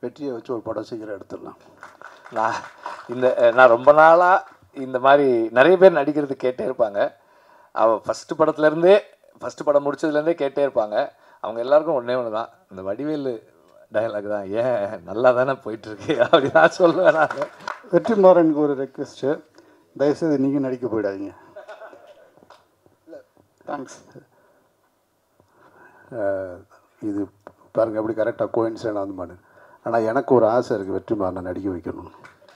வெற்றியை வச்சு ஒரு படம் சீக்கிரம் எடுத்துடலாம். நான் ரொம்ப நாளாக இந்த மாதிரி நிறைய பேர் நடிக்கிறது கேட்டே இருப்பாங்க. ஃபஸ்ட்டு படம் முடிச்சதுலேருந்தே கேட்டே இருப்பாங்க. அவங்க எல்லாருக்கும் ஒன்றே ஒன்று தான், இந்த வடிவேலு டயலாக் தான், ஏன் நல்லா தானே போயிட்டுருக்கு அப்படி நான் சொல்லுவேன். நான் வெற்றிமாறனுக்கு ஒரு ரெக்வெஸ்ட்டு, தயவுசெய்து நீங்கள் நடிக்க போயிடாதீங்க. தேங்க்ஸ். இது பாருங்கள் எப்படி கரெக்டாக கோயின்சிடென்ட் வந்து மாட்டேன். ஆனால் எனக்கு ஒரு ஆசை இருக்குது, வெற்றிமாறனை நடிக்க வைக்கணும்.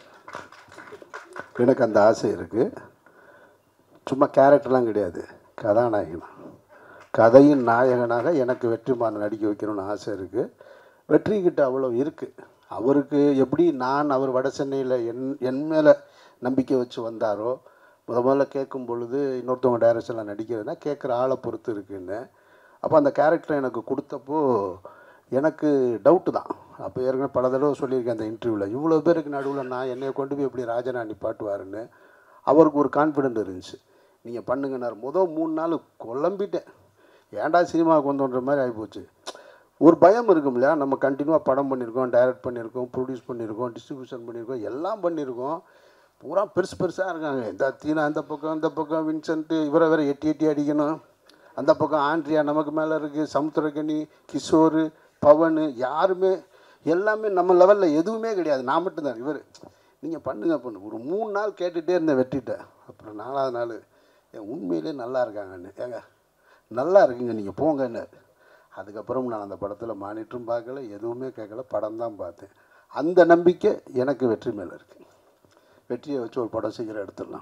எனக்கு அந்த ஆசை இருக்குது. சும்மா கேரக்டர்லாம் கிடையாது, கதாநாயகன், கதையின் நாயகனாக எனக்கு வெற்றிமாறனை நடிக்க வைக்கணும்னு ஆசை இருக்குது. வெற்றிக்கிட்ட அவ்வளோ இருக்குது. அவருக்கு எப்படி அவர் வட சென்னையில் என் மேலே நம்பிக்கை வச்சு வந்தாரோ, முதல்ல கேட்கும் பொழுது இன்னொருத்தவங்க டைரக்ஷனில் நடிக்கிறதுனா கேட்குற ஆளை பொறுத்து இருக்குன்னு. அப்போ அந்த கேரக்டரை எனக்கு கொடுத்தப்போ எனக்கு டவுட்டு தான். அப்போ ஏற்கனவே பல தடவை சொல்லியிருக்கேன் அந்த இன்டர்வியூவில், இவ்வளோ பேருக்கு நடுவில் நான் என்னை கொண்டு போய் எப்படி ராஜனா நிப்பாட்டுவாருன்னு. அவருக்கு ஒரு கான்ஃபிடென்ட் இருந்துச்சு. நீங்கள் பண்ணுங்கன்னார். 3 நாள் குழம்பிட்டேன், ஏன்டா சினிமாவுக்கு வந்தோன்ற மாதிரி ஆகிப்போச்சு. ஒரு பயம் இருக்கும் இல்லையா, நம்ம கண்டினியூவாக படம் பண்ணியிருக்கோம், டைரக்ட் பண்ணியிருக்கோம், ப்ரொடியூஸ் பண்ணியிருக்கோம், டிஸ்ட்ரிபியூஷன் பண்ணியிருக்கோம், எல்லாம் பண்ணியிருக்கோம். பூரா பெருசாக இருக்காங்க. இந்த தீனா அந்த பக்கம் வின்சென்ட்டு, இவரை வேறு எட்டி அடிக்கணும். அந்த பக்கம் ஆண்ட்ரியா நமக்கு மேலே இருக்குது, சமுத்திரகனி, கிஷோர், பவன், யாருமே எல்லாமே நம்ம லெவலில் எதுவுமே கிடையாது. நான் மட்டும்தான் இவர். நீங்கள் பண்ணுங்க ஒரு 3 நாள் கேட்டுகிட்டே இருந்தேன் வெற்றிட்ட. அப்புறம் 4ஆவது நாள் உண்மையிலே நல்லா இருக்காங்கன்னு, ஏங்க நல்லா இருக்குங்க நீங்கள் போங்கன்னு. அதுக்கப்புறம் நான் அந்த படத்தில் மானிட்டரும் பார்க்கல, எதுவுமே கேட்கல, படம் தான் பார்த்தேன். அந்த நம்பிக்கை எனக்கு வெற்றி மேலே இருக்குது. வெற்றியை வச்சு ஒரு படம் சீக்கிரம் எடுத்துடலாம்.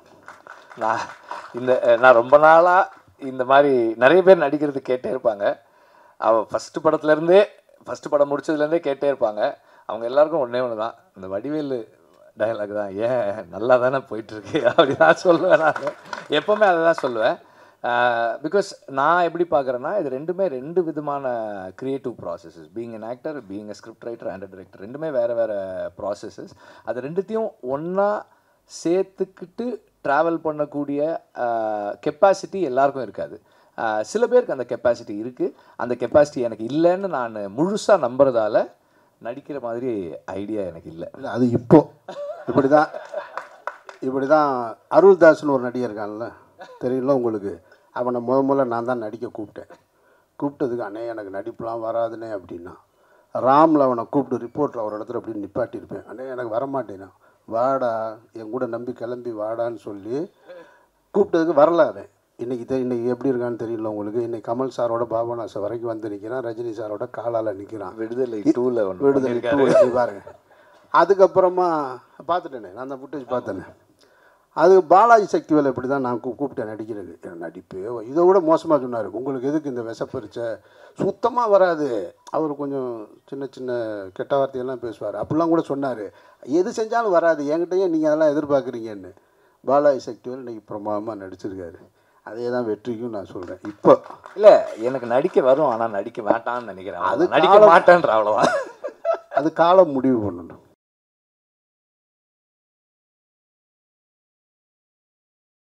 நான் ரொம்ப நாளாக இந்த மாதிரி நிறைய பேர் நடிக்கிறது கேட்டே இருப்பாங்க. ஃபஸ்ட்டு படம் முடிச்சதுலேருந்தே கேட்டே இருப்பாங்க. அவங்க எல்லாருக்கும் ஒன்றே ஒன்று தான், இந்த வடிவேலு டயலாக் தான், ஏன் நல்லா தானே போயிட்டுருக்கு அப்படி நான் சொல்லுவேன். நான் எப்போவுமே அதை தான் சொல்லுவேன். பிகாஸ் நான் எப்படி பார்க்குறேன்னா, இது ரெண்டுமே 2 விதமான creative processes. Being an actor, being a script writer and a director, ரெண்டுமே வேறு ப்ராசஸஸ். அது ரெண்டுத்தையும் ஒன்றா சேர்த்துக்கிட்டு ட்ராவல் பண்ணக்கூடிய கெப்பாசிட்டி எல்லாருக்கும் இருக்காது. சில பேருக்கு அந்த கெப்பாசிட்டி இருக்குது. அந்த கெப்பாசிட்டி எனக்கு இல்லைன்னு நான் முழுசாக நம்புறதால நடிக்கிற மாதிரி ஐடியா எனக்கு இல்லை. அது இப்படி தான் அருள்தாஸ்னு ஒரு நடிகர் இருக்கான்ல, தெரியல உங்களுக்கு, அவனை முதல்ல நான் தான் நடிக்க கூப்பிட்டதுக்கு அண்ணே எனக்கு நடிப்புலாம் வராதுனே அப்படின்னா. ராமில் அவனை கூப்பிட்டு ரிப்போர்ட்டில் ஒரு இடத்துல அப்படி நிப்பாட்டியிருப்பேன். அண்ணே எனக்கு வரமாட்டேனா, வாடா என் கூட நம்பி கிளம்பி வாடான்னு சொல்லி கூப்பிட்டதுக்கு வரல அவன். இன்றைக்கி எப்படி இருக்கான்னு தெரியல உங்களுக்கு. இன்றைக்கி கமல் சாரோட பாபநாசம் வரைக்கும் வந்து நிற்கிறான், ரஜினி சாரோட காலால் நிற்கிறான். விடுதலை 2 பாருங்க. அதுக்கப்புறமா பார்த்துட்டேனே, நான் அந்த ஃபுட்டேஜ் பார்த்தேனே. அது பாலாஜி சக்திவேல் இப்படி தான் நான் கூப்பிட்டேன் நடிக்கிறது. என் நடிப்பு இதை விட மோசமாக சொன்னார், உங்களுக்கு எதுக்கு இந்த விஷப்பரிச்சை, சுத்தமாக வராது. அவர் கொஞ்சம் சின்ன கெட்ட வார்த்தையெல்லாம் பேசுவார், அப்படிலாம் கூட சொன்னார். எது செஞ்சாலும் வராது, என்கிட்டயே நீங்கள் அதெல்லாம் எதிர்பார்க்குறீங்கன்னு. பாலாஜி சக்திவேல் இன்றைக்கி பிரமாதமாக நடிச்சிருக்காரு. அதே தான் வெற்றிக்கும் நான் சொல்கிறேன். இப்போ இல்லை, எனக்கு நடிக்க வரும், ஆனால் நடிக்க வேண்டான்னு நினைக்கிறேன். அது நடிக்க மாட்டேன்ற அவ்வளோதான். அது காலம் முடிவு பண்ணணும்.